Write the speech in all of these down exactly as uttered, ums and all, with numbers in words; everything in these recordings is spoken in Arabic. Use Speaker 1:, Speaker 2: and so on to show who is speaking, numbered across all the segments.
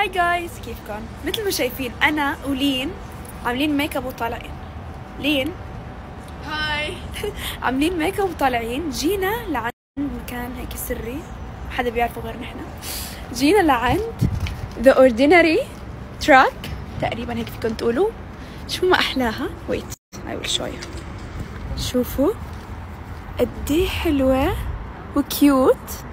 Speaker 1: هاي جايز، كيفكم؟ مثل ما شايفين انا ولين عاملين ميك اب وطالعين. لين
Speaker 2: هاي
Speaker 1: عاملين ميك اب وطالعين. جينا لعند مكان هيك سري ما حدا بيعرفه غير نحن. جينا لعند The Ordinary Truck تقريبا هيك فيكم تقولوا. شو ما احلاها. ويت I will show you. شوفوا قديه حلوة وكيوت،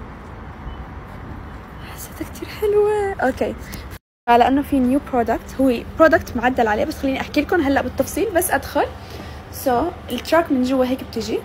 Speaker 1: حسيتها كتير حلوة. اوكي، لانه في نيو برودكت، هو برودكت معدل عليه، بس خليني احكي لكم هلا بالتفصيل. بس ادخل سو so, التراك من جوا هيك بتجي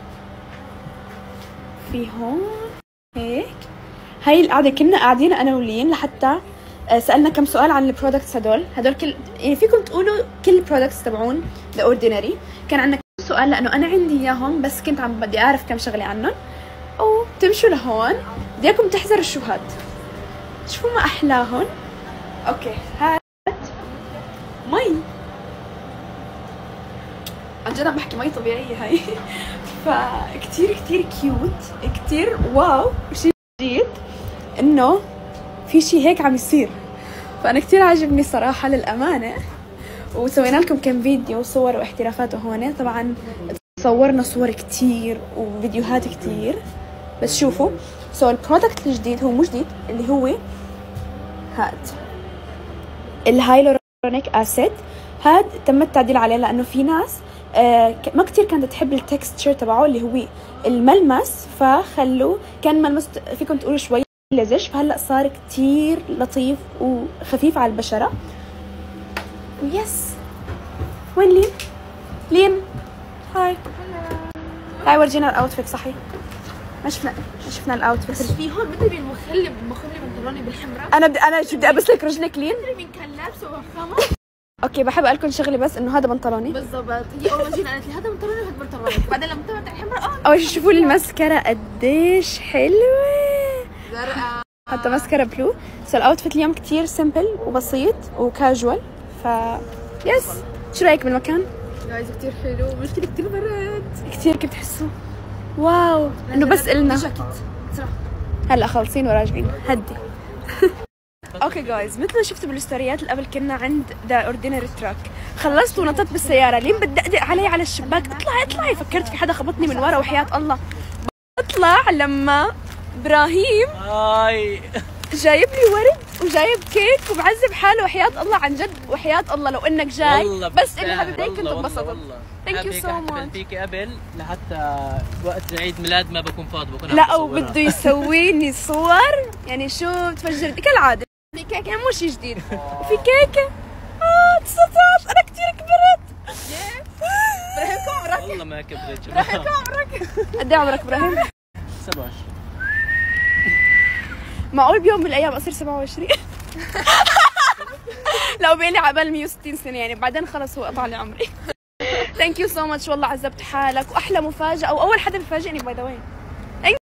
Speaker 1: في هون هيك. هاي القعده كنا قاعدين انا ولين لحتى سالنا كم سؤال عن البرودكتس هدول هدول كل يعني فيكم تقولوا كل البرودكتس تبعون ذا اوردينري. كان عندنا كم سؤال لانه انا عندي اياهم، بس كنت عم بدي اعرف كم شغله عنهم. او تمشوا لهون، بدي اياكم تحذروا شو هاد. شوفوا ما احلاهن. اوكي، هات مي، عن جد عم بحكي مي طبيعيه هاي. فكتير كتير كيوت، كتير واو. وشي جديد انه في شي هيك عم يصير، فانا كتير عاجبني صراحه للامانه. وسوينا لكم كم فيديو وصور واحترافات هون. طبعا صورنا صور كتير وفيديوهات كتير، بس شوفوا. سو البرودكت الجديد هو مو جديد، اللي هو هاد الهايلورونيك اسيد. هاد تم التعديل عليه لانه في ناس آه ما كتير كانت تحب التكستشر تبعه اللي هو الملمس، فخلوه كان ملمس فيكم تقولوا شوي لزج، فهلا صار كتير لطيف وخفيف على البشره. ويس، وين لين؟ لين هاي هاي ورجينا الاوتفيت. صحيح ما شفنا ما شفنا الاوتفيت.
Speaker 2: بس في هون مدري مين مخلي مخلي بنطلوني بالحمراء.
Speaker 1: انا بدي انا شو بدي ابس لك رجلك لين.
Speaker 2: مدري مين كان لابسه وفخامه.
Speaker 1: اوكي، بحب اقول لكم شغله، بس انه هذا بنطلوني
Speaker 2: بالضبط. هي اول ما جينا قالت لي هذا بنطلوني وهذا بنطلوني، بعدين لما طلعت الحمراء اه
Speaker 1: اول شيء شوفوا لي الماسكارا قديش حلوه،
Speaker 2: زرقاء
Speaker 1: حتى ماسكارا بلو. سو الاوتفيت اليوم كتير سمبل وبسيط وكاجوال. ف يس، شو رايك بالمكان؟
Speaker 2: جايز كتير حلو، مشكلة كتير برد
Speaker 1: كتير كيف بتحسوا؟ واو، انه بس النا هلا خالصين وراجعين. هدي. اوكي جايز، مثل ما شفتوا بالستوريات اللي قبل كنا عند ذا اوردينري تراك. خلصت ونطت بالسياره، لين بدقدق علي على الشباك اطلعي اطلعي، فكرت في حدا خبطني من ورا وحياة الله. بطلع لما ابراهيم
Speaker 3: هاي
Speaker 1: جايب لي ورد وجايب كيك ومعذب حاله وحياة الله. عن جد وحياة الله لو انك جاي بس انه حبيبتي كنت انبسطت. ثانك يو سو ماتش.
Speaker 3: فيكي قبل لحتى وقت عيد ميلاد ما بكون فاضي، بكون
Speaker 1: لا وبده يسويني صور يعني شو بتفجر كالعاده. في كيكه يعني مو شيء جديد، وفي كيكه اه تسعطعش. انا كثير كبرت. ابراهيم كم عمرك؟
Speaker 3: والله ما كبرت.
Speaker 1: ابراهيم كم عمرك؟ قد ايه عمرك ابراهيم؟
Speaker 3: سبعة وعشرين.
Speaker 1: معقول بيوم من الايام اصير سبعة وعشرين؟ لو بيني عقبال مية وستين سنه يعني، بعدين خلص هو قطع لي عمري. ثانك يو سو ماتش، والله عذبت حالك. واحلى مفاجاه، او اول حدا بفاجئني باي ذا واي